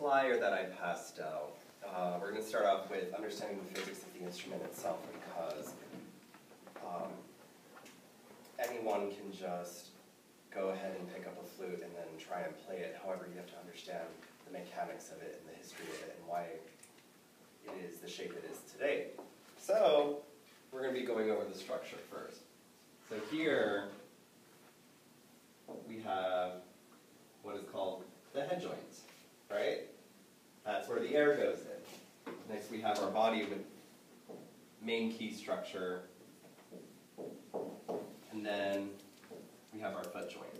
flyer that I passed out, we're going to start off with understanding the physics of the instrument itself, because anyone can just go ahead and pick up a flute and then try and play it. However, you have to understand the mechanics of it and the history of it and why it is the shape it is today. So we're going to be going over the structure first. So here we have what is called the head joint, right? That's where the air goes in. Next we have our body with main key structure, and then we have our foot joint.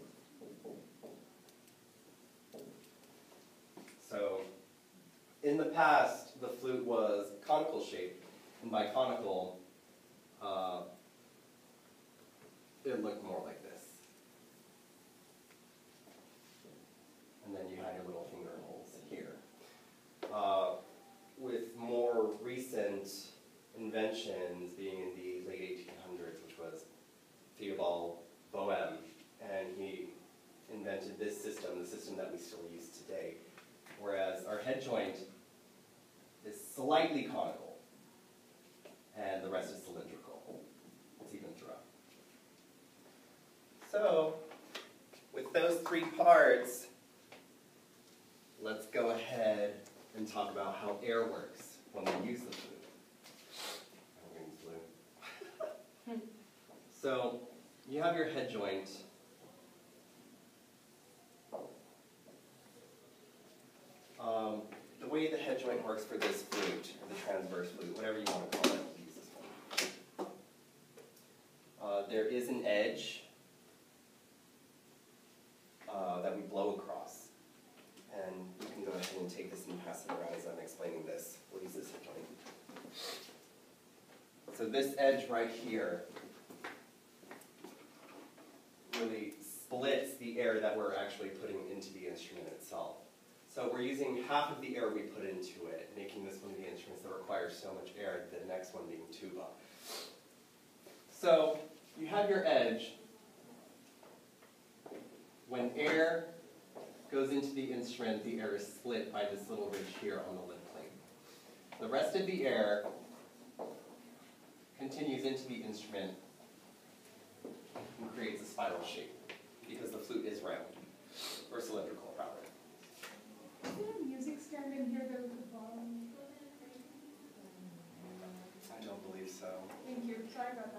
So in the past, the flute was conical shaped, and by conical, it looked more like this. And then you had your little finger holes here. With more recent inventions being in the late 1800s, which was Theobald Boehm, and he invented this system, the system that we still use today, whereas our head joint is slightly conical, and the rest is cylindrical. It's even throughout. So, with those three parts, let's go ahead and talk about how air works when we use the flute. I'm going to use blue. So, you have your head joint. The way the head joint works for this flute, or the transverse flute, whatever you want to call it, we'll use this one. There is an edge that we blow across. And you can go ahead and take this and pass it around as I'm explaining this. We'll use this head joint. So this edge right here really splits the air that we're actually putting into the instrument itself. So we're using half of the air we put into it, making this one of the instruments that requires so much air, the next one being tuba. So you have your edge. When air goes into the instrument, the air is split by this little ridge here on the lip plate. The rest of the air continues into the instrument and creates a spiral shape, because the flute is round, or cylindrical, rather. Is there a music stand in here that we could borrow? I don't believe so. Thank you. Sorry about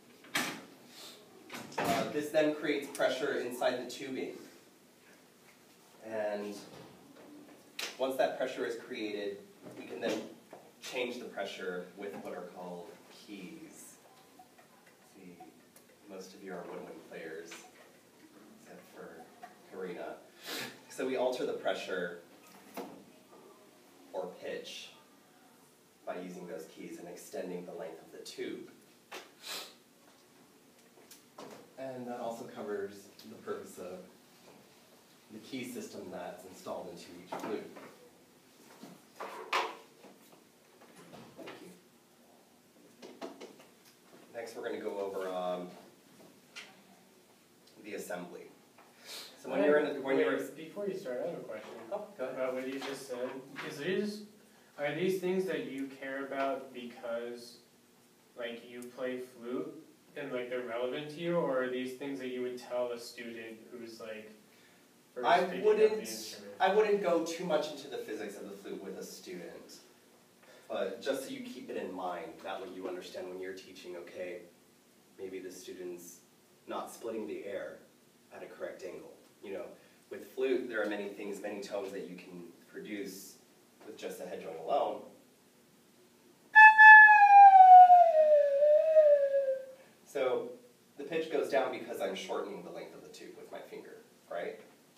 that. This then creates pressure inside the tubing. And once that pressure is created, we can then change the pressure with what are called keys. See, most of you are woodwind players, except for Karina. So we alter the pressure or pitch by using those keys and extending the length of the tube. And that also covers the purpose of the key system that's installed into each flute. Thank you. Next, we're going to go over the assembly. So when before you start, I have a question. Oh, go ahead. About what you just said. Are these things that you care about because, like, you play flute and like they're relevant to you, or are these things that you would tell a student who's like first picking up the instrument? I wouldn't go too much into the physics of the flute with a student, but just so you keep it in mind, that way you understand when you're teaching, okay, maybe the student's not splitting the air at a correct angle. You know, with flute, there are many things, many tones that you can produce with just a head joint alone. So the pitch goes down because I'm shortening the length of the tube with my finger, right?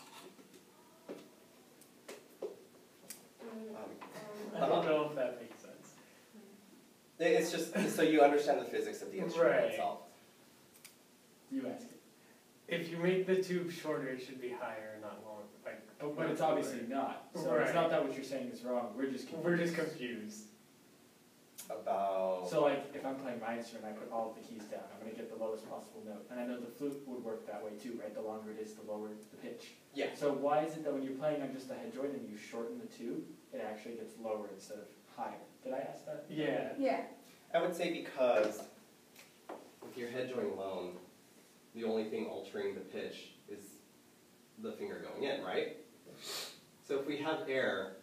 I don't know if that makes sense. It's just so you understand the physics of the instrument Right. itself. You ask it. If you make the tube shorter, it should be higher, not longer. Like, But it's obviously not. So Right. it's not that what you're saying is wrong. We're just confused. we're just confused. About, So like, if I'm playing my instrument, I put all of the keys down, I'm gonna get the lowest possible note. And I know the flute would work that way too, right? The longer it is, the lower the pitch. yeah. So why is it that when you're playing on just the head joint and you shorten the tube, it actually gets lower instead of higher? Did I ask that? Yeah. Yeah. I would say because with your head joint alone, the only thing altering the pitch is the finger going in, right? So if we have air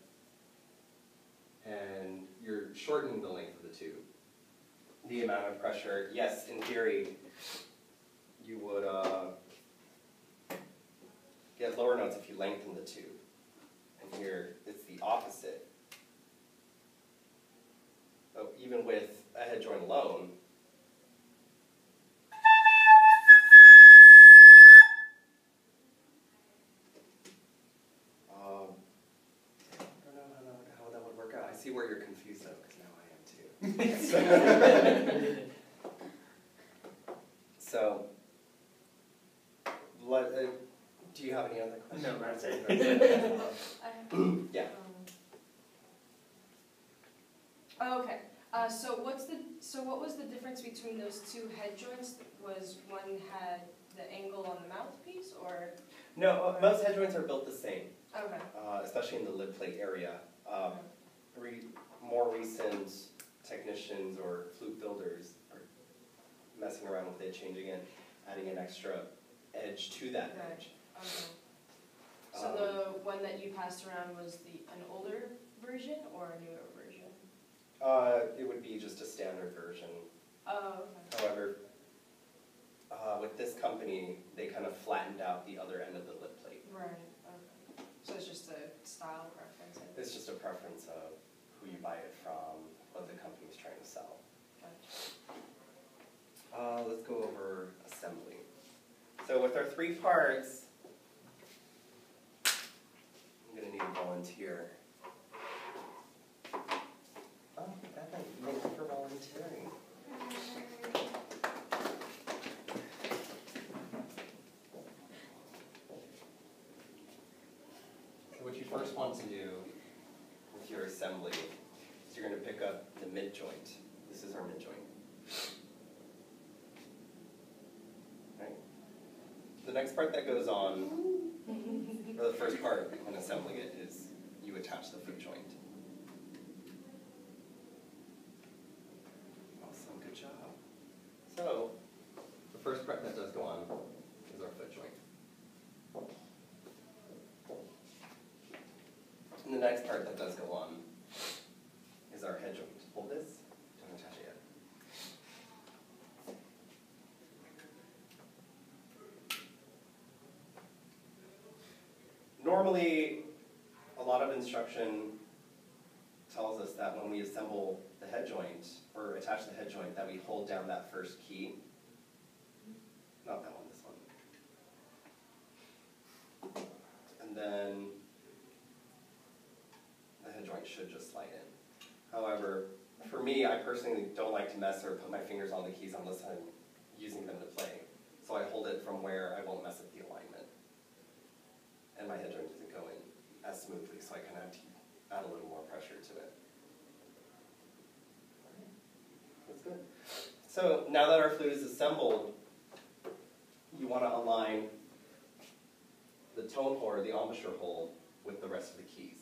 and you're shortening the length of the tube, the amount of pressure, yes, in theory, you would get lower notes if you lengthen the tube. And here, it's the opposite. So even with a head joint alone, I don't know how that would work out. I see where you're confused though, because now I am too. So, do you have any other questions? No, that's it. Yeah. Oh, okay. So what was the difference between those two head joints? Was one had the angle on the mouthpiece, or? No, most head joints are built the same, Okay. especially in the lid plate area. More recent technicians or flute builders are messing around with it, changing it, adding an extra edge to that Right. edge. Okay. So the one that you passed around was an older version or a newer version? It would be just a standard version. Oh, okay. However, with this company, they kind of flattened out the other end of the lid plate. Right. Okay. So it's just a style preference. I think. It's just a preference of who you buy it from, what the company's trying to sell. Gotcha. Let's go over assembly. So with our 3 parts, I'm going to need a volunteer. Oh, Evan, thank you for volunteering. So what you first want to do with your assembly is you're going to pick up the mid joint. This is our mid joint. Right? The next part that goes on, or the first part when assembling it, is you attach the foot joint. Awesome, good job. So, the first part that does go on is our foot joint. And the next part that does go on is our head joint. Hold this, don't attach it yet. Normally, a lot of instruction tells us that when we assemble the head joint, or attach the head joint, that we hold down that first key. Not that one, this one. And then the head joint should just slide in. However, for me, I personally don't like to mess or put my fingers on the keys unless I'm using them to play. So I hold it from where I won't mess up the alignment. And my head joint doesn't go in as smoothly, so I kind of have to add a little more pressure to it. That's good. So now that our flute is assembled, you want to align the tone hole or the embouchure hole with the rest of the keys.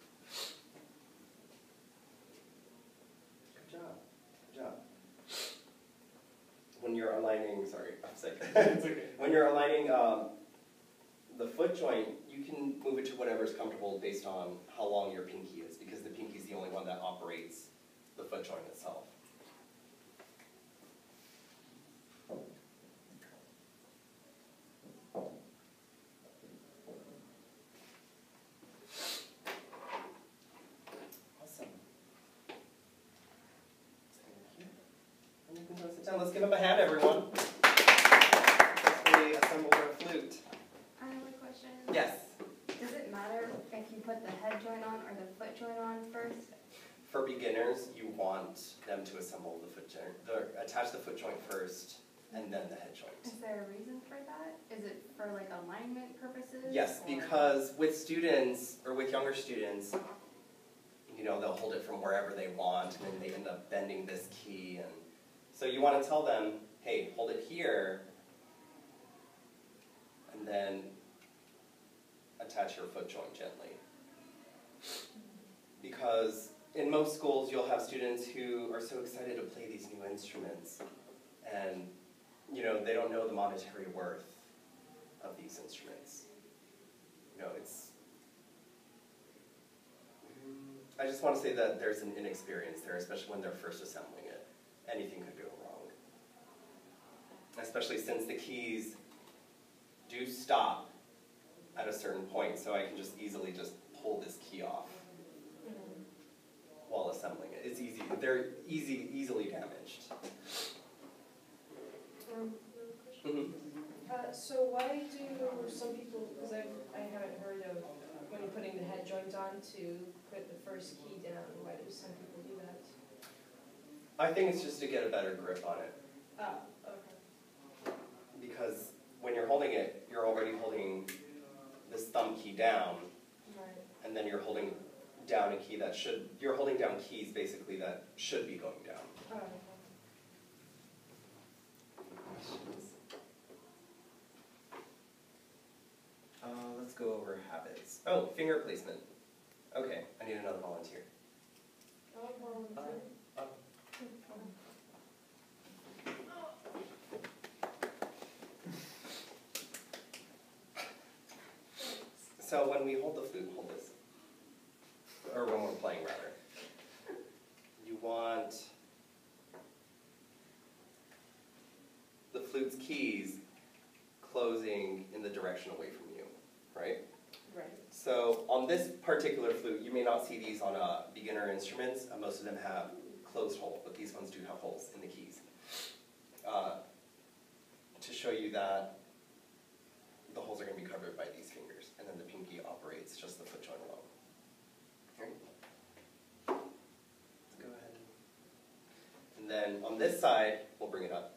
Good job. Good job. When you're aligning, sorry, I'm sick. It's okay. When you're aligning the foot joint, you can move it to whatever's comfortable based on how long your pinky is, because the pinky is the only one that operates the foot joint itself. Awesome. And you can go sit down. Let's give him a hand, everyone. Successfully assembled our flute. I have a question. Yes. Does it matter if you put the head joint on or the foot joint on first? For beginners, you want them to assemble the foot joint, attach the foot joint first, and then the head joint. Is there a reason for that? Is it for like alignment purposes? Yes, or- because with students, or with younger students, you know, they'll hold it from wherever they want, and then they end up bending this key. And so you want to tell them, hey, hold it here, and then attach your foot joint gently. Because in most schools, you'll have students who are so excited to play these new instruments, and you know, they don't know the monetary worth of these instruments. You know, I just want to say that there's an inexperience there, especially when they're first assembling it. Anything could go wrong. Especially since the keys do stop at a certain point, so I can just easily just pull this key off while assembling it. It's easy. They're easily damaged. So why do some people, because I haven't heard of when you're putting the head joint on to put the first key down, why do some people do that? I think it's just to get a better grip on it. Ah, okay. Because when you're holding it, you're already holding this thumb key down, Right. and then you're holding down a key that should, you're holding down keys basically that should be going down. Oh, Let's go over habits. Oh, finger placement. Okay, I need another volunteer. So when we hold the flute, hold this. Or when we're playing, rather. You want the flute's keys closing in the direction away from you, right? Right. So on this particular flute, you may not see these on beginner instruments. Most of them have closed holes, but these ones do have holes in the keys. To show you that the holes are going to be covered by these fingers, and then the pinky operates just the foot joint alone. Right. Let's go ahead. And then on this side, we'll bring it up.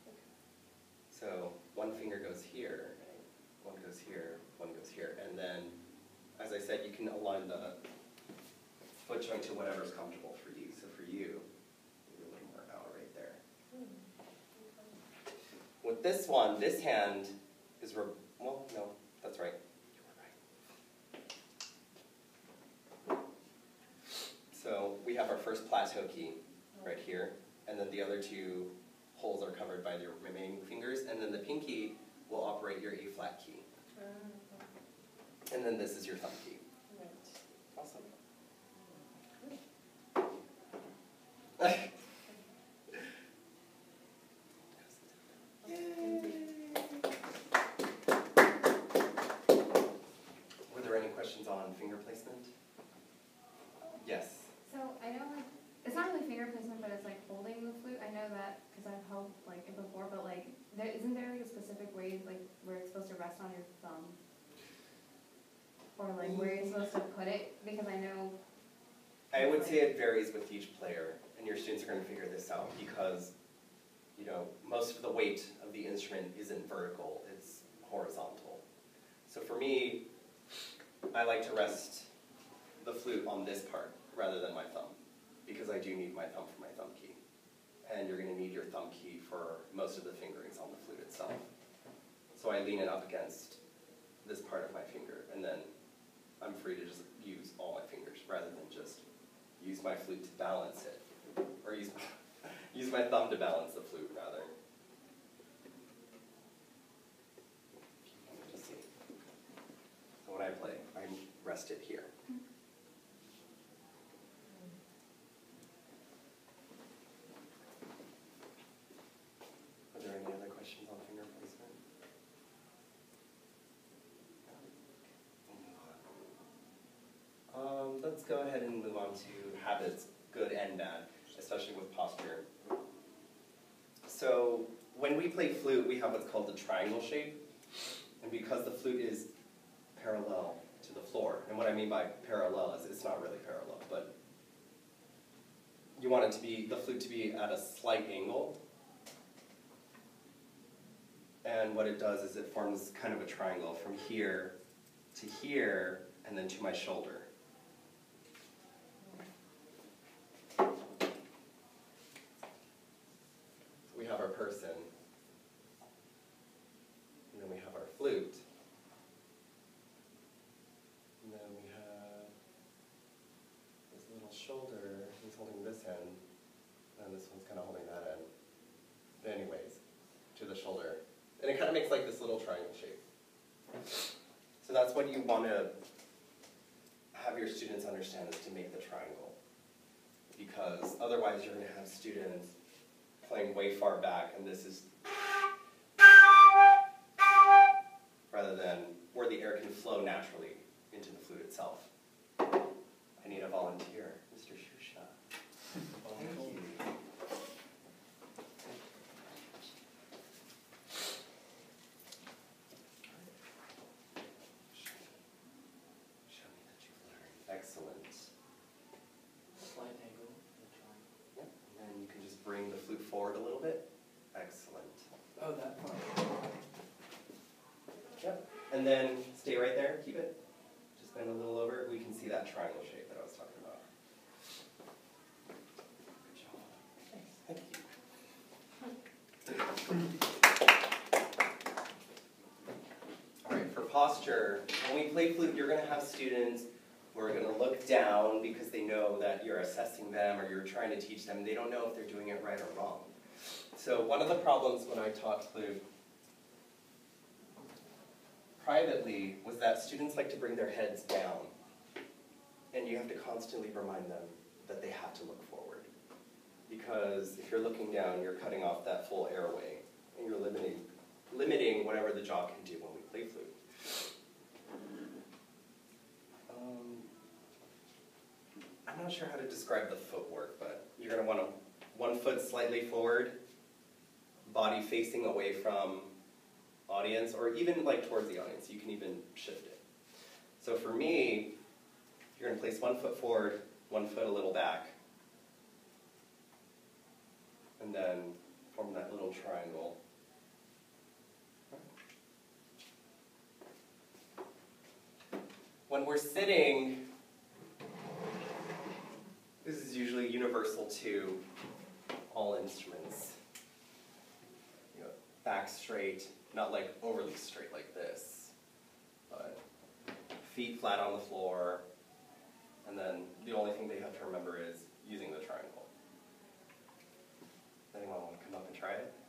So one finger goes here, one goes here, one goes here, and then, as I said, you can align the foot joint to whatever's comfortable for you. So for you, maybe a little more out right there. With this one, this hand is, well, no, that's right. You were right. So we have our first plateau key right here, and then the other two holes are covered by the remaining fingers, and then the pinky will operate your E-flat key. And then this is your thumb key. Right. Awesome. Were there any questions on finger placement? Yes. So I know, like, it's not really finger placement, but it's like holding the flute. I know that because I've held like it before, but like, isn't there like a specific way like where it's supposed to rest on your thumb, or like where you're supposed to put it? Because I know. I would say it varies with each player, and your students are going to figure this out because, you know, most of the weight of the instrument isn't vertical, it's horizontal. So for me, I like to rest the flute on this part rather than my thumb, because I do need my thumb for my thumb key. And you're going to need your thumb key for most of the fingerings on the flute itself. So I lean it up against this part of my finger, and then I'm free to just use all my fingers rather than just use my flute to balance it, or use my thumb to balance the flute, rather. Let me just see. So when I play, I rest it here. Are there any other questions on finger placement? Let's go ahead and move on to habits, good and bad, especially with posture. So when we play flute, we have what's called the triangle shape. And because the flute is parallel to the floor, and what I mean by parallel is it's not really parallel, but you want it to be, the flute to be at a slight angle. And what it does is it forms kind of a triangle from here to here, and then to my shoulder. person. And then we have our flute. And then we have this little shoulder. He's holding this end. And this one's kind of holding that end. But anyways, to the shoulder. And it kind of makes like this little triangle shape. So that's what you want to have your students understand, is to make the triangle. Because otherwise you're going to have students playing way far back, and this is rather than where the air can flow naturally into the flute itself. I need a volunteer, Mr. Shusha. Thank you. Show me that you've learned. Excellent. Slight angle, and triangle. Yep. And then you can just bring the flute forward a little bit. Excellent. Oh, that part. Yep. And then stay right there. Keep it. Just bend a little over. We can see that triangle shape that I was talking about. Good job. Thank you. All right, for posture, when we play flute, you're going to have students who are going to look down because they know that you're assessing them or you're trying to teach them. They don't know if they're doing it right or wrong. So one of the problems when I taught flute privately was that students like to bring their heads down. And you have to constantly remind them that they have to look forward. Because if you're looking down, you're cutting off that full airway. And you're limiting whatever the jaw can do when we play flute. I'm not sure how to describe the footwork, but you're going to want one foot slightly forward, body facing away from audience, or even like towards the audience. You can even shift it. So for me, you're going to place 1 foot forward, 1 foot a little back, and then form that little triangle. When we're sitting, this is usually universal to all instruments. You know, back straight, not like overly straight like this, but feet flat on the floor, and then the only thing they have to remember is using the triangle. Anyone want to come up and try it?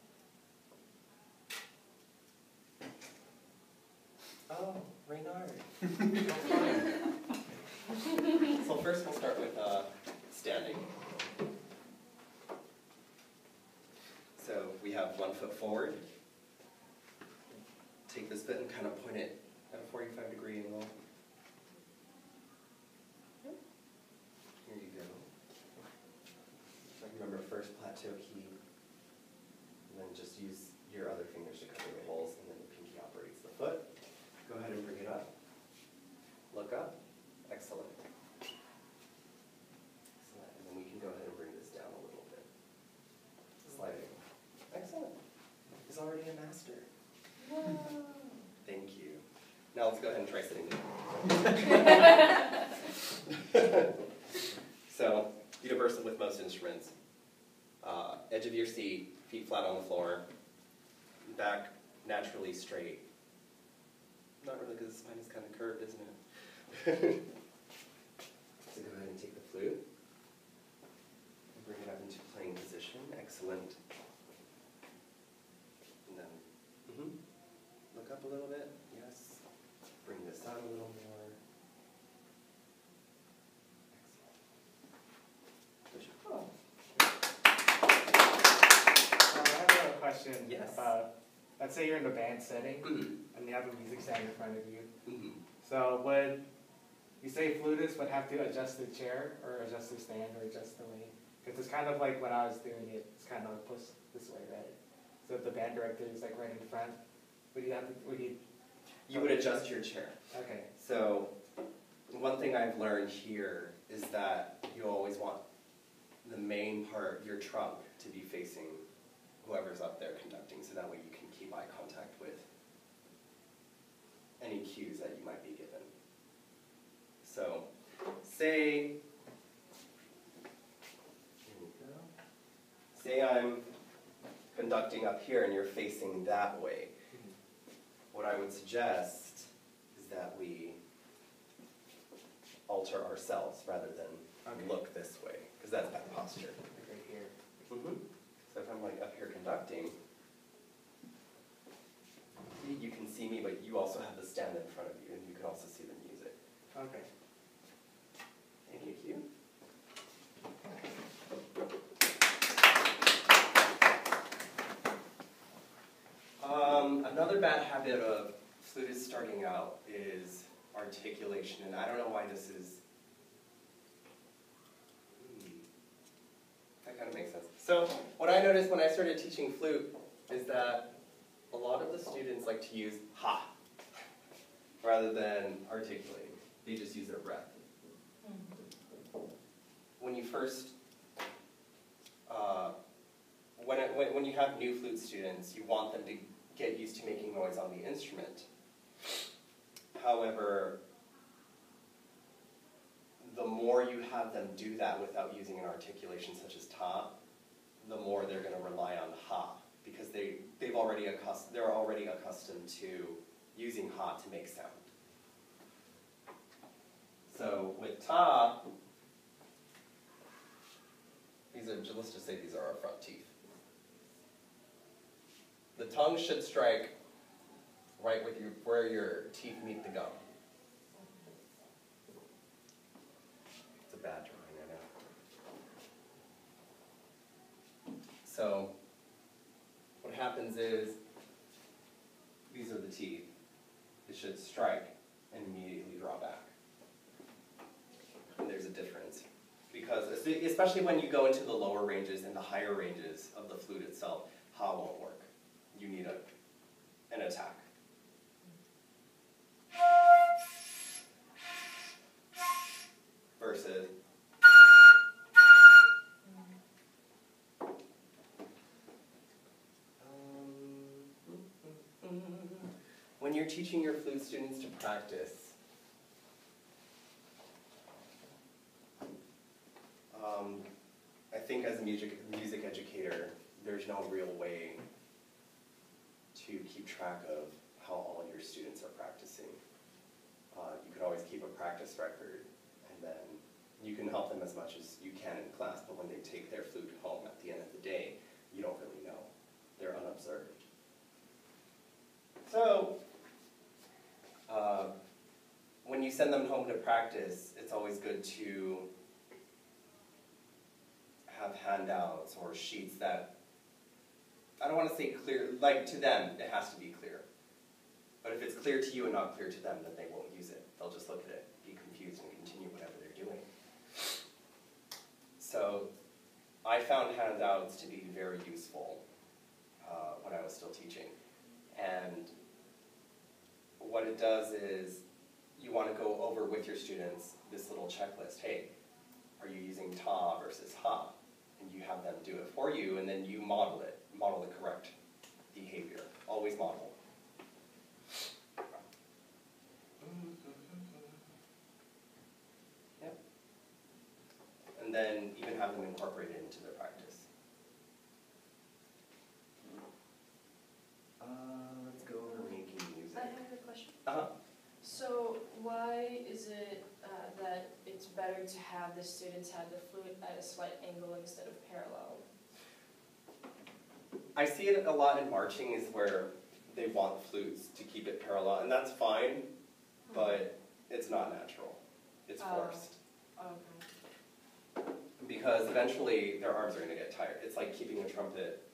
Oh, Reynard. So first we'll start with standing. So we have 1 foot forward. Take this bit and kind of point it at a 45-degree angle. Here you go. Remember, first plateau key, and then just use your other fingers to cover the holes, and then the pinky operates the foot. Go ahead and bring it up. Look up. Excellent. Excellent. And then we can go ahead and bring this down a little bit. Sliding. Excellent. He's already a master. Whoa. Thank you. Now let's go ahead and try sitting down. So, universal with most instruments. Edge of your seat, feet flat on the floor, back naturally straight. Not really, because the spine is kind of curved, isn't it? So go ahead and take the flute and bring it up into playing position. Excellent. And then look up a little bit. Yes. Bring this out a little more. Excellent. I have a question Yes. about, let's say you're in a band setting Mhm. and you have a music stand in front of you. Mhm. So would you say flutists would have to adjust the chair or adjust the stand or adjust the weight? Because it's kind of like when I was doing it, it's kind of pushed this way, right? So if the band director is like right in front, would you You would adjust your chair. okay. So one thing I've learned here is that you always want the main part, your trunk, to be facing whoever's up there conducting, so that way you can keep eye contact with any cues that you might be given. So, say, here we go. Say I'm conducting up here and you're facing that way. What I would suggest is that we alter ourselves rather than look this way, because that's bad posture. Right here. So if I'm like up here conducting, you can see me, but you also have the stand in front of you, and you can also see the music. Okay. Thank you. Another bad habit of flutists starting out is articulation, and I don't know why this is. That kind of makes sense. So what I noticed when I started teaching flute is that a lot of the students like to use ha rather than articulating. They just use their breath. When you first, when you have new flute students, you want them to get used to making noise on the instrument. However, the more you have them do that without using an articulation such as ta, the more they're going to rely on ha, because they're already accustomed to using ha to make sound. So with ta, let's just say these are our front teeth. The tongue should strike right with where your teeth meet the gum. It's a bad drawing, I know. So what happens is, these are the teeth. It should strike and immediately draw back. And there's a difference. Because, especially when you go into the lower ranges and the higher ranges of the flute itself, ha won't work. You need an attack. Versus when you're teaching your flute students to practice, I think as a music educator, there's no real way to keep track of how all your students are practicing. You could always keep a practice record, and then you can help them as much as you can in class, but when they take their flute home at the end of the day, you don't really know. They're unobserved. So, when you send them home to practice, it's always good to have handouts or sheets that, I don't want to say clear, like to them, it has to be clear. But if it's clear to you and not clear to them, then they won't use it. They'll just look at it, be confused, and continue whatever they're doing. So I found handouts to be very useful when I was still teaching. And what it does is, you want to go over with your students this little checklist. Hey, are you using ta versus ha? And you have them do it for you, and then you model it. Model the correct behavior. Always model. Yep. And then even have them incorporate it into their practice. Let's go over making music. I have a question. Uh-huh. So why is it that it's better to have the students have the flute at a slight angle instead of parallel? I see it a lot in marching, is where they want flutes to keep it parallel, and that's fine, but it's not natural. It's forced. Okay. Because eventually their arms are going to get tired. It's like keeping a trumpet,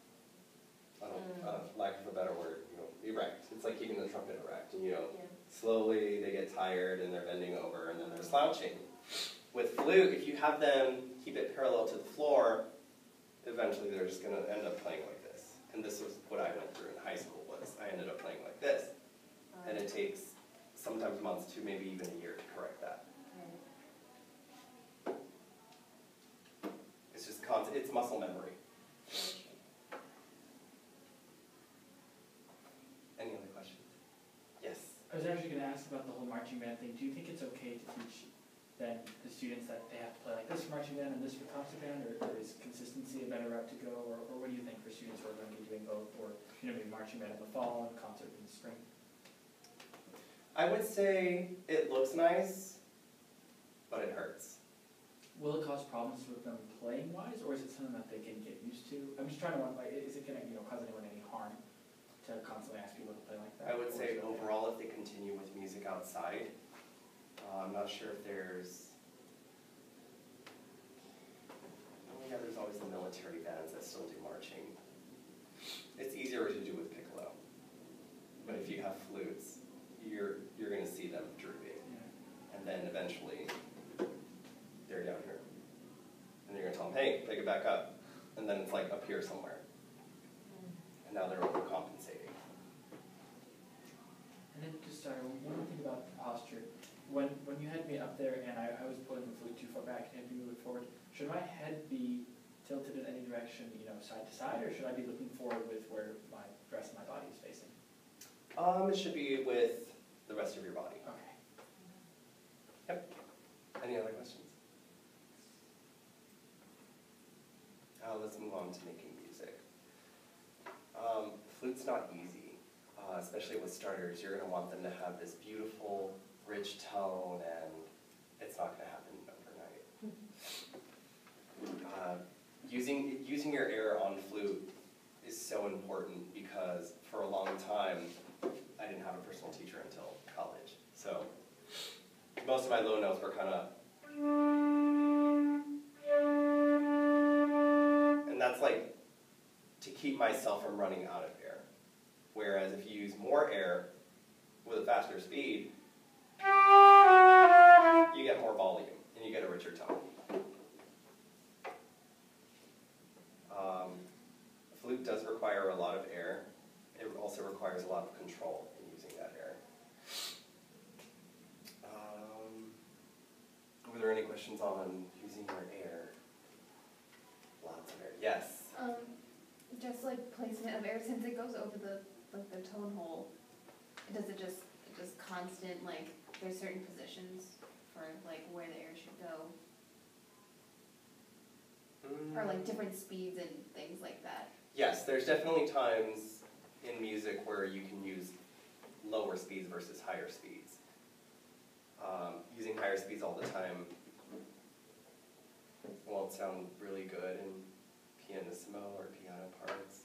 lack of a better word, erect. It's like keeping the trumpet erect, and slowly they get tired and they're bending over and then they're slouching. With flute, if you have them keep it parallel to the floor, eventually they're just going to end up playing like this. And this was what I went through in high school, was I ended up playing like this. And it takes sometimes months to maybe even a year to correct that. It's just constant, it's muscle memory. Any other questions? Yes? I was actually going to ask about the whole marching band thing. Do you think it's okay to teach that the students students that they have to play like this for marching band and this for concert band, or is consistency a better route to go, or what do you think for students who are going to be doing both, or maybe marching band in the fall and concert in the spring? I would say it looks nice, but it hurts. Will it cause problems with them playing wise, or is it something that they can get used to? I'm just trying to wonder, like, is it going to cause anyone any harm to constantly ask people to play like that? I would Or say is it okay? overall, if they continue with music outside, I'm not sure if there's. Oh yeah, there's always the military bands that still do marching. It's easier to do with piccolo, but if you have flutes, you're going to see them drooping, Yeah. and then eventually they're down here, and you're going to tell them, hey, pick it back up, and then it's like up here somewhere, and now they're overcompensating. And then just one more thing about the posture. When you had me up there and I was pulling the flute too far back and had to move it forward, should my head be tilted in any direction, side to side, or should I be looking forward with where the rest of my body is facing? It should be with the rest of your body. Okay. Any other questions? Let's move on to making music. Flute's not easy, especially with starters. You're going to want them to have this beautiful, rich tone, and it's not going to happen overnight. Using your air on flute is so important because for a long time, I didn't have a personal teacher until college. So most of my low notes were kind of, and that's like to keep myself from running out of air. Whereas if you use more air with a faster speed, you get more volume and you get a richer tone. Flute does require a lot of air. It also requires a lot of control in using that air. Were there any questions on using your air? Lots of air. Yes. Just like placement of air, since it goes over the tone hole, does it just constant, like there's certain positions for like where the air should go, or like different speeds and things like that? Yes, there's definitely times in music where you can use lower speeds versus higher speeds. Using higher speeds all the time won't sound really good in pianissimo or piano parts.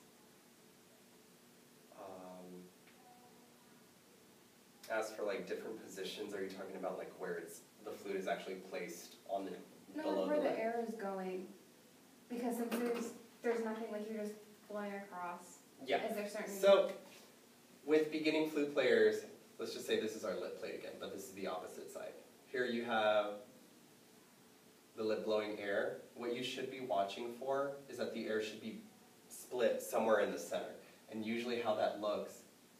As for like different positions, are you talking about like where the flute is actually placed on the No, below like where the the air is going, because since there's nothing, like you're just blowing across. Yeah. Is there certain? So, with beginning flute players, let's just say this is our lip plate again, but this is the opposite side. Here you have the lip blowing air. What you should be watching for is that the air should be split somewhere in the center. And usually how that looks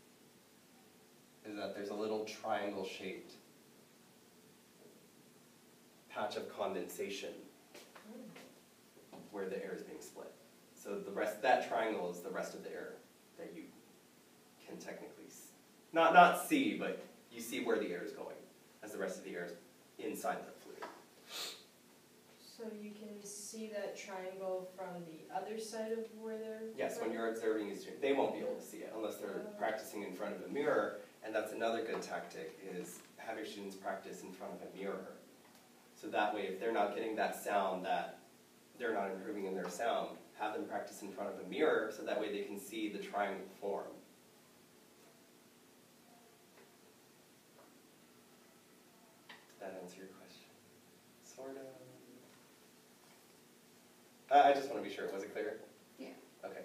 is that there's a little triangle-shaped patch of condensation where the air is being split. So that triangle is the rest of the air that you can technically not see, but you see where the air is going, as the rest of the air is inside the flute. So you can see that triangle from the other side of where they're... Yes, when you're observing a student, they won't be able to see it unless they're practicing in front of a mirror, and that's another good tactic, is have your students practice in front of a mirror. So that way, if they're not getting that sound, that they're not improving in their sound, have them practice in front of a mirror, so that way they can see the triangle form. Did that answer your question? Sort of. I just want to be sure. Was it clear? Yeah. Okay.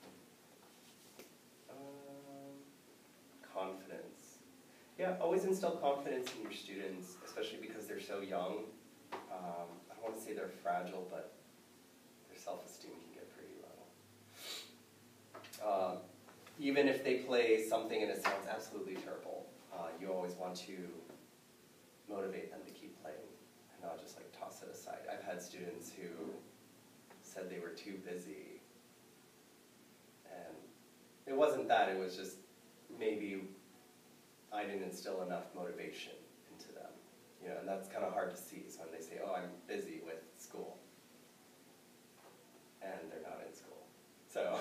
Confidence. Yeah, always instill confidence in your students, especially because they're so young. I don't want to say they're fragile, but their self-esteem can get pretty low. Even if they play something and it sounds absolutely terrible, you always want to motivate them to keep playing and not just like toss it aside. I've had students who said they were too busy, and it wasn't that, it was just maybe I didn't instill enough motivation into them. And that's kind of hard to see. So when they say, oh, I'm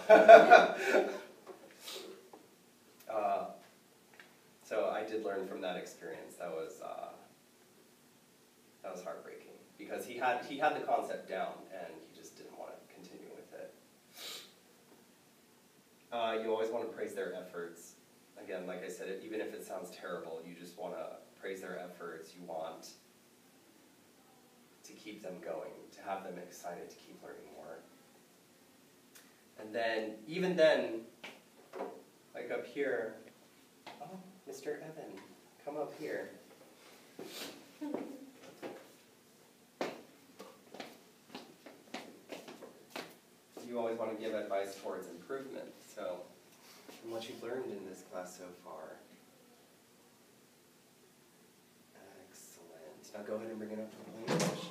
So I did learn from that experience. That was heartbreaking because he had the concept down and he just didn't want to continue with it. You always want to praise their efforts. Again, like I said, even if it sounds terrible, you just want to praise their efforts. You want to keep them going, to have them excited to keep learning more. And then, even then, like up here, oh, Mr. Evan, come up here. You always want to give advice towards improvement. So, from what you've learned in this class so far. Excellent. Now go ahead and bring it up to the playing session.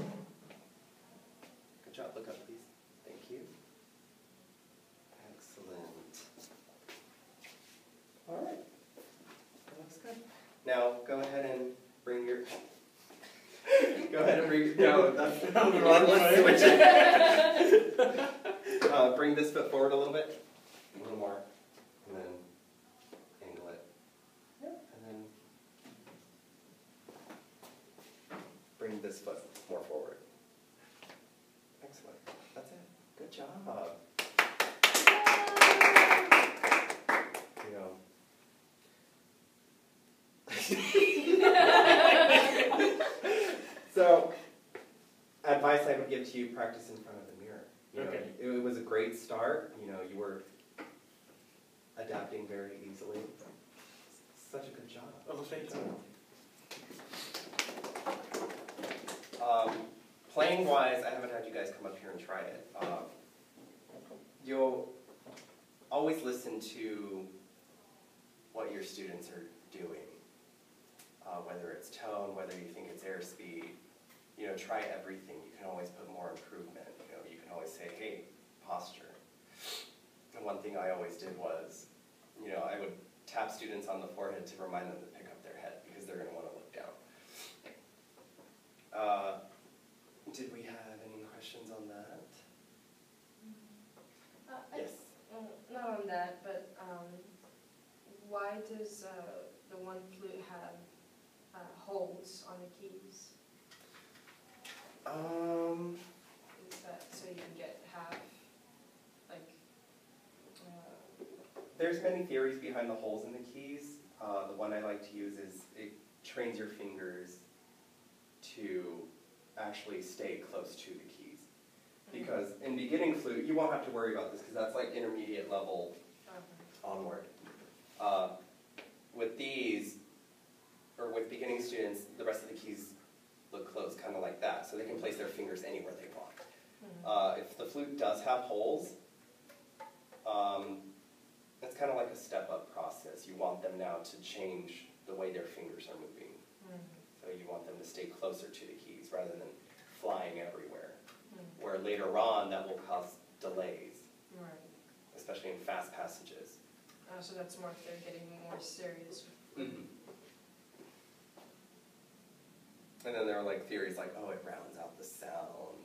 Good job. Look up, please. Thank you. Excellent. All right. That looks good. Now go ahead and bring your. Go ahead and bring. No, that's the wrong way. Let's switch it. Bring this foot forward a little bit. A little more. And then angle it. Yep. And then bring this foot more forward. Excellent. That's it. Good job. So, advice I would give to you: practice in front of the mirror. You know, Okay. it was a great start. You know, you were adapting very easily. Such a good job. Oh, thank you. Playing wise, I haven't had you guys come up here and try it. You'll always listen to what your students are doing, whether it's tone, whether you think it's airspeed. You know, try everything. You can always put more improvement. You know, you can always say, hey, posture. And one thing I always did was, you know, I would tap students on the forehead to remind them to pick up their head because they're going to want to look down. Did we have any questions on that? Yes. Not on that, but why does the one flute have holes on the keys? Is that so you can get half, like? There's many theories behind the holes in the keys. The one I like to use is it trains your fingers to actually stay close to the keys. Because in beginning flute, you won't have to worry about this because that's like intermediate level onward. With these, or with beginning students, the rest of the keys look closed, kind of like that, so they can place their fingers anywhere they want. If the flute does have holes, it's kind of like a step-up process. You want them now to change the way their fingers are moving. So you want them to stay closer to the keys rather than flying everywhere. Where later on, that will cause delays, especially in fast passages. So that's more if they're getting more serious. And then there are like theories like, oh, it rounds out the sound.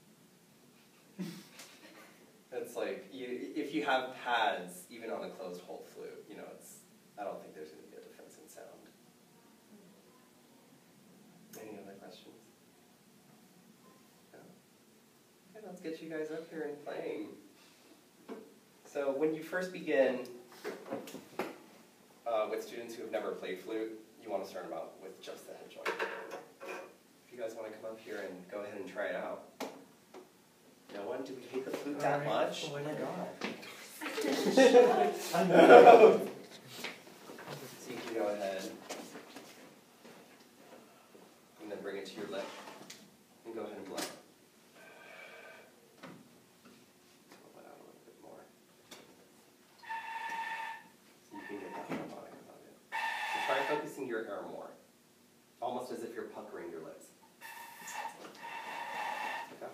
It's like, if you have pads, even on a closed hole flute, you know, I don't think there's going to be a difference in sound. Any other questions? No? Okay, let's get you guys up here and playing. So when you first begin with students who have never played flute, you want to start them out with just the head joint. If you guys want to come up here and go ahead and try it out. No one? Do we hate the flute that much? Oh my god. I know. So you can go ahead and then bring it to your lip and go ahead and blow. Pull it out a little bit more. So you can get that harmonic above it. So try focusing your air more. Almost as if you're puckering your lips. Okay.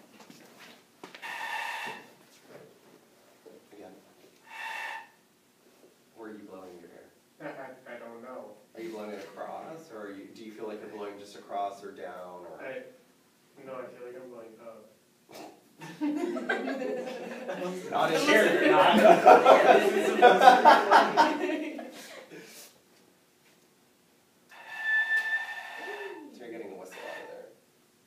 Again. Where are you blowing your air? I don't know. Are you blowing it across, or do you feel like you're blowing just across or down? Or? No, I feel Not in here, you're not. So you're getting a whistle out of there.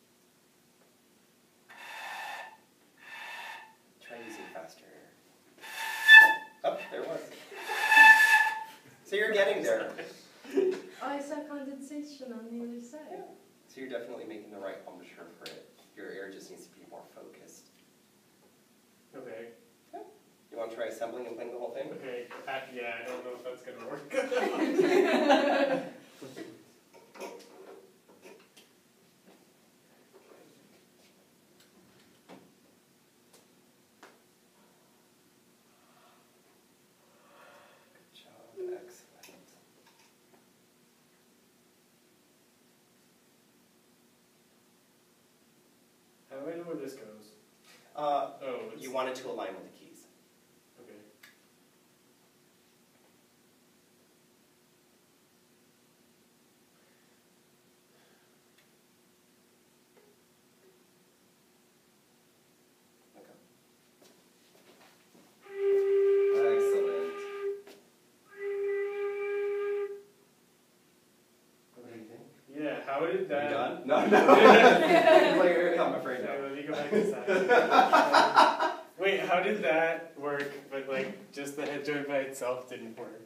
Try using faster air. Oh, there it was. So you're getting there. Oh, I saw condensation on the other side. So you're definitely making the right embouchure for it. Your air just needs to be more focused. Okay. You want to try assembling and playing the whole thing? Okay. Yeah, I don't know if that's gonna work. Good job. Excellent. How do I know where this goes? Uh, Oh, it's, you want it to align with the keys. okay. Excellent. What do you think? Yeah, how did You that? done? No, no. Like, I'm afraid Okay, no. let me go back to side. Wait, how did that work? But like, just the head joint by itself didn't work.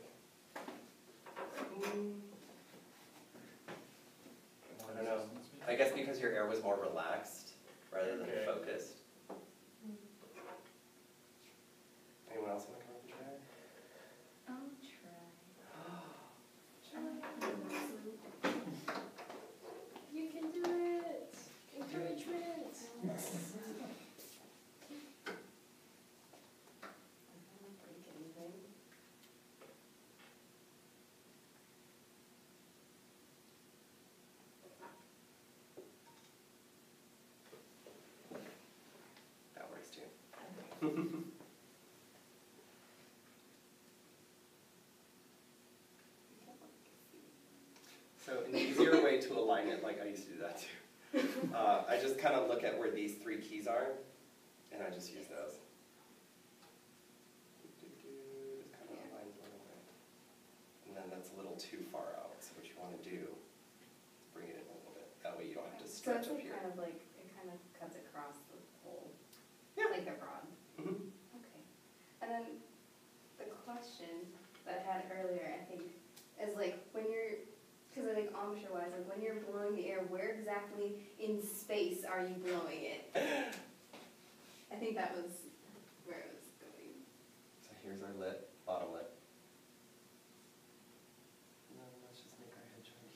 I don't know. I guess because your air was more relaxed rather than Okay. focused. Anyone else want to come up and try? I'll try. You can do it. Encouragement. That works too. So an easier way to align it, like I used to do that too. I just kind of look at where these three keys are, and I just use those. Just kind of align it a little bit. And then that's a little too far out, so what you want to do is bring it in a little bit. That way you don't have to So stretch it's up like here. kind of like, it kind of cuts across the whole, Yeah. like they're broad. Mhm. Okay. And then the question that I had earlier, I think, is like when you're, because I think embouchure wise, like when you're blowing the air, where exactly in space are you blowing it? I think that was where I was going. So here's our lip, bottom lip. And then let's just make our head joint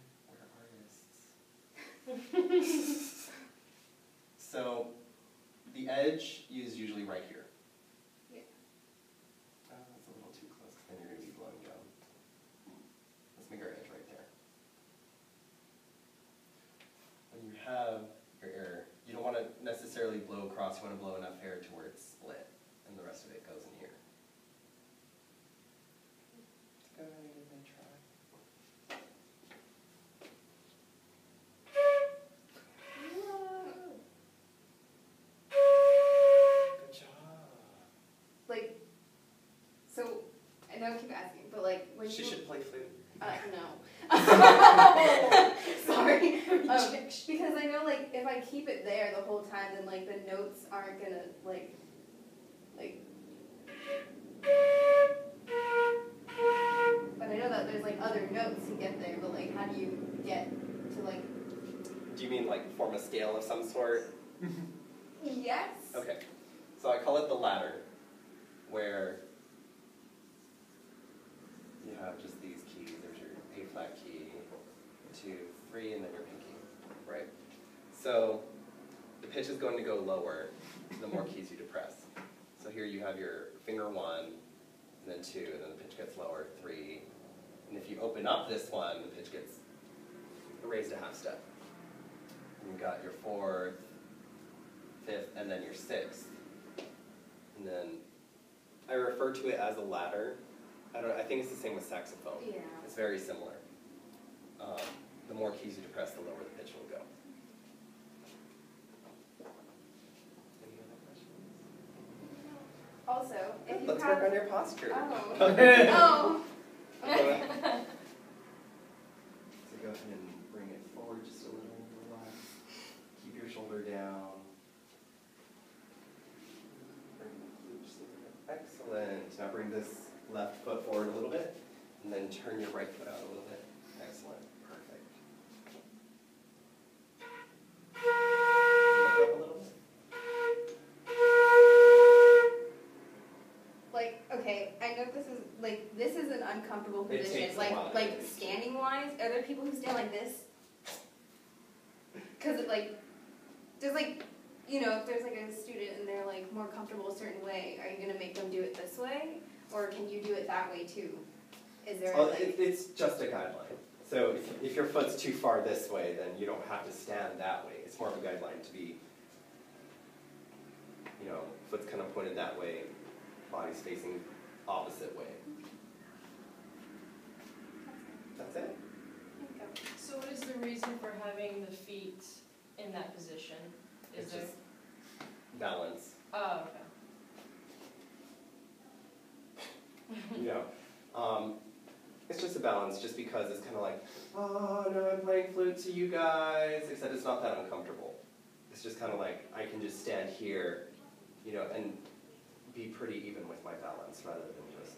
here. We're artists. So the edge is usually right here. Yeah. That's a little too close, because then you're going to be blowing down. Let's make our edge right there. When you have your air, you don't want to necessarily blow across, you want to blow enough air to where it's split, and the rest of it goes in here. Let's go ahead and give it a try. Good job. Like, so, I know I keep asking, but like when She you... should play flute. No. Sorry. Because I know, like, if I keep it there the whole time, then, like, the notes aren't gonna, like... But I know that there's, like, other notes to get there, but, like, how do you get to, like... Do you mean like form a scale of some sort? Yes? Okay. So I call it the ladder, where you have just these keys. There's your A flat key, 2, 3, and then your pinky, right? So the pitch is going to go lower the more keys you depress. So here you have your finger 1, and then 2, and then the pitch gets lower, 3. And if you open up this one, the pitch gets raised a half step. And you've got your 4th, 5th, and then your 6th. And then I refer to it as a ladder. I think it's the same with saxophone. Yeah. It's very similar. The more keys you depress, the lower the pitch will go. Any other questions? also, if you Let's have. work on your posture. Oh. So Oh. Okay. go ahead and bring it forward just a little, relax. Keep your shoulder down. Bring the glute just a little bit. Excellent. Now bring this left foot forward a little bit, and then turn your right foot out a little bit. Excellent. Perfect. Look up a little bit. Like, okay, I know this is an uncomfortable It position. takes a while. Like standing wise, are there people who stand like this? Cause it there's if there's like a student and they're like more comfortable a certain way, are you gonna make them do it this way? Or can you do it that way too? Is there Well, it's just a guideline. So if your foot's too far this way, then you don't have to stand that way. It's more of a guideline to be, foot's kind of pointed that way, body's facing opposite way. That's it. So what is the reason for having the feet in that position? Is It's there? just balance. Oh, okay. It's just a balance, just because it's kind of like, oh no, I'm playing flute to you guys, except it's not that uncomfortable. It's just kind of like, I can just stand here, and be pretty even with my balance, rather than just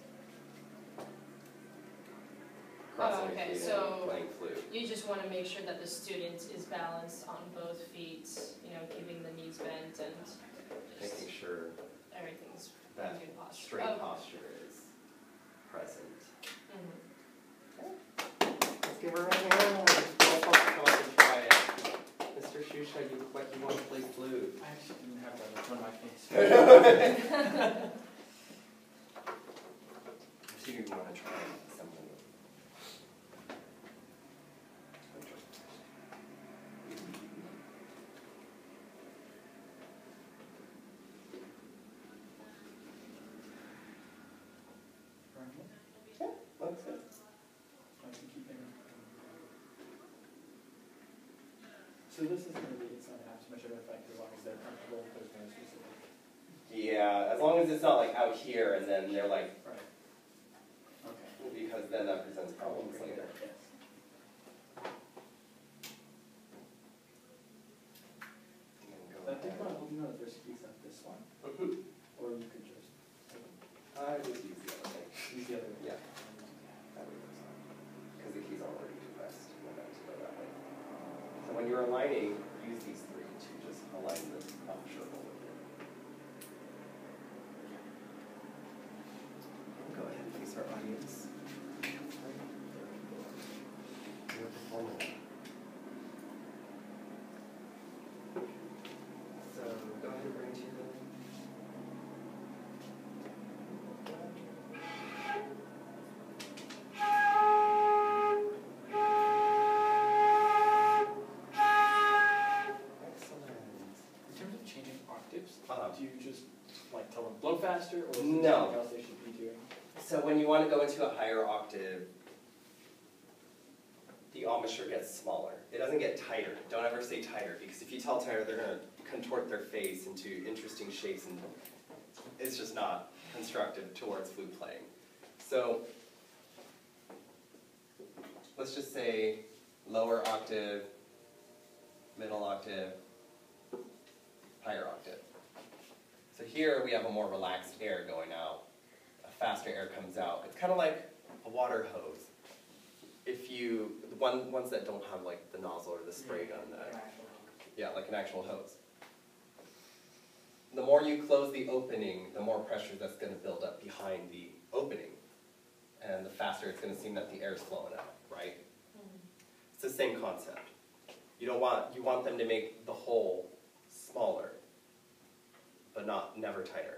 crossing your okay, feet so and playing flute. You just want to make sure that the student is balanced on both feet, keeping the knees bent and just Making sure everything's that in good posture. straight Okay. posture is present. Mhm. Let's give her a hand. All folks come up and try it. Mr. Shusha, you look like you want to play flute. I actually didn't have that in front of my face. See if you want to try something. Looks good. I can keep them. So this is going to be, it's not going to have too much of an effect as long as they're comfortable with those kind of specific. Yeah, as long as it's not like out here and then they're like, Right. Okay. because then that presents problems later. Yes. And then go I think ahead. one of the universities of this one, Mhm. or you could just I would use the other thing. use the other. Yeah. That way goes on. Because the keys already depressed, and then to go that way. So when you're aligning, use these three to just align the posture a little bit. Go ahead and face our audience. You're a performer. So go ahead and bring it to your belly. Excellent. In terms of changing octaves, Uh-huh. do you just like tell them blow faster, or is there No. something else they should be doing? So when you want to go into a higher octave, the embouchure gets smaller. It doesn't get tighter. Don't ever say tighter, because if you tell tighter, they're going to contort their face into interesting shapes, and it's just not constructive towards flute playing. So let's just say lower octave, middle octave, higher octave. So here we have a more relaxed air going out. A faster air comes out. It's kind of like a water hose. If you, the ones that don't have like the nozzle or the spray gun, yeah, like an actual hose. The more you close the opening, the more pressure that's going to build up behind the opening. And the faster it's going to seem that the air is flowing out, right? It's the same concept. You want them to make the hole smaller, but never tighter.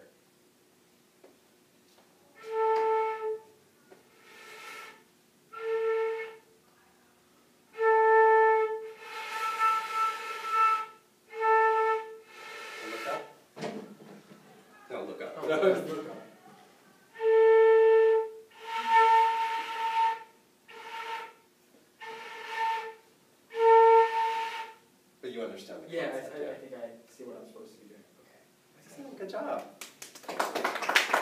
Look up. No, look up. But you understand the Yeah, concept. I think I see what I'm supposed to be doing. Excellent, good job.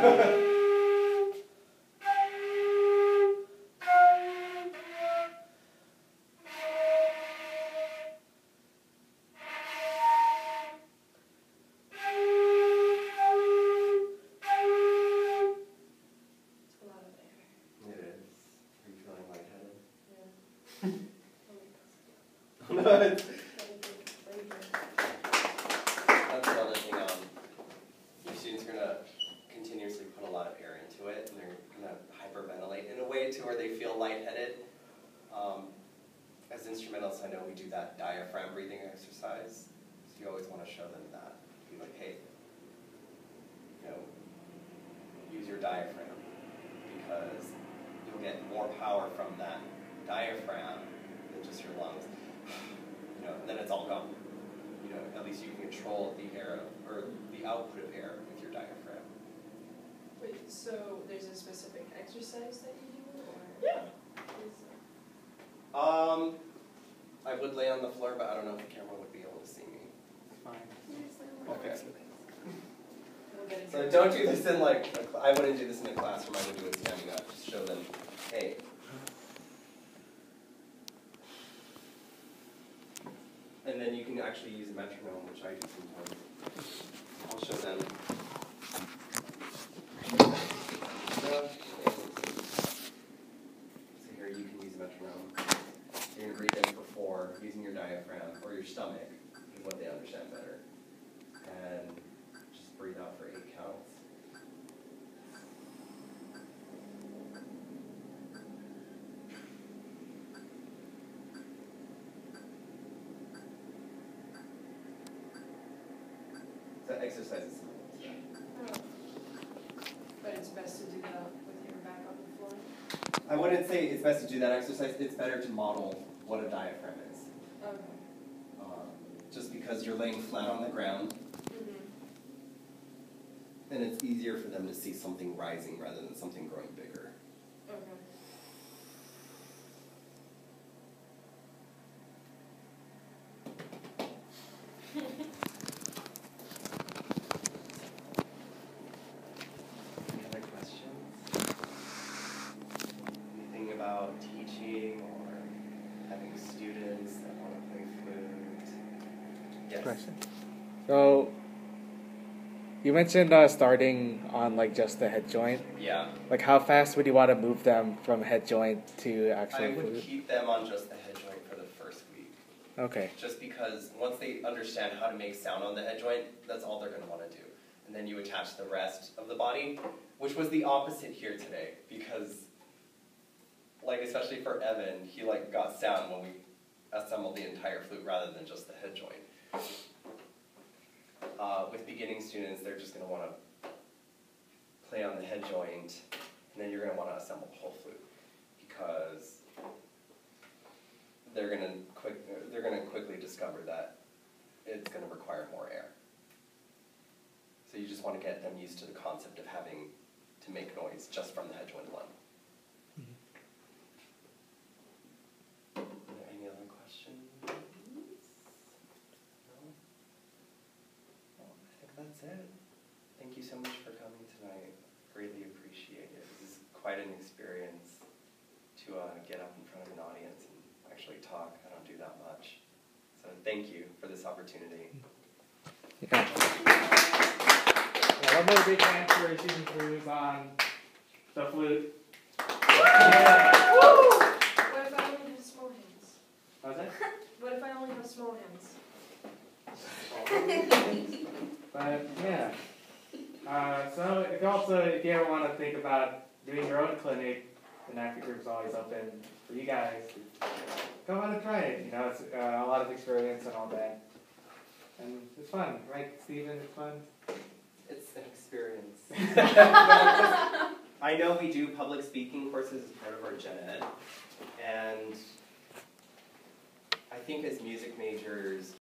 It's a lot of air. It is. Are you feeling lightheaded? Yeah. No, it's- Thank you. That's another thing, your students are gonna continuously put a lot of air into it, and they're gonna hyperventilate in a way to where they feel lightheaded. As instrumentalists, I know we do that diaphragm breathing exercise, so you always wanna show them that. Be like, hey, use your diaphragm, because you'll get more power from that diaphragm than just your lungs. And then it's all gone. At least you can control the air, or the output of air with your diaphragm. Wait, so there's a specific exercise that you do, or? Yeah. I would lay on the floor, but I don't know if the camera would be able to see me. Fine. Okay. We'll get it. So don't do this in I wouldn't do this in a classroom, I would do it standing up, just show them, hey. And then you can actually use a metronome, which I do sometimes. I'll show them. So here you can use a metronome. You're going to breathe in for 4, using your diaphragm, or your stomach, is what they understand better. And just breathe out for 8 counts. So exercise is simple. Oh. But it's best to do that with your back on the floor? I wouldn't say it's best to do that exercise. It's better to model what a diaphragm is. Okay. Just because you're laying flat on the ground, and it's easier for them to see something rising rather than something growing bigger. Okay. Any other questions? Anything about teaching or having students that want to play flute? Yes. Question. So, you mentioned starting on just the head joint. Yeah. How fast would you want to move them from head joint to I actual would flute? keep them on just the head joint for the first week. Okay. Just because once they understand how to make sound on the head joint, that's all they're going to want to do. And then you attach the rest of the body, which was the opposite here today, because, especially for Evan, he, got sound when we assembled the entire flute rather than just the head joint. With beginning students, they're just going to want to play on the head joint, and then you're going to want to assemble the whole flute, because they're going to quickly discover that it's going to require more air. So you just want to get them used to the concept of having to make noise just from the head joint alone. Are there any other questions? No? Well, I think that's it. Thank you so much for coming tonight. Greatly appreciate it. This is quite an experience to get up in front of an audience and actually talk. I don't do that much. So thank you for this opportunity. Yeah. One more big hand for Susan Cruz on the flute. Yeah. What if I only have small hands? What was that? What if I only have small hands? But yeah. So if you ever want to think about doing your own clinic, the NAFI group is always open for you guys. Come on and try it. It's a lot of experience and all that. And it's fun, right, Stephen? It's fun. It's an experience. I know we do public speaking courses as part of our gen ed, and I think as music majors,